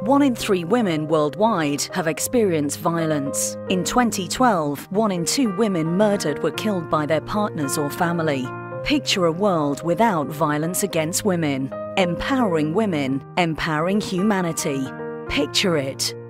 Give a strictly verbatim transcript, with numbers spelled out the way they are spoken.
One in three women worldwide have experienced violence. In twenty twelve, one in two women murdered were killed by their partners or family. Picture a world without violence against women. Empowering women, empowering humanity. Picture it.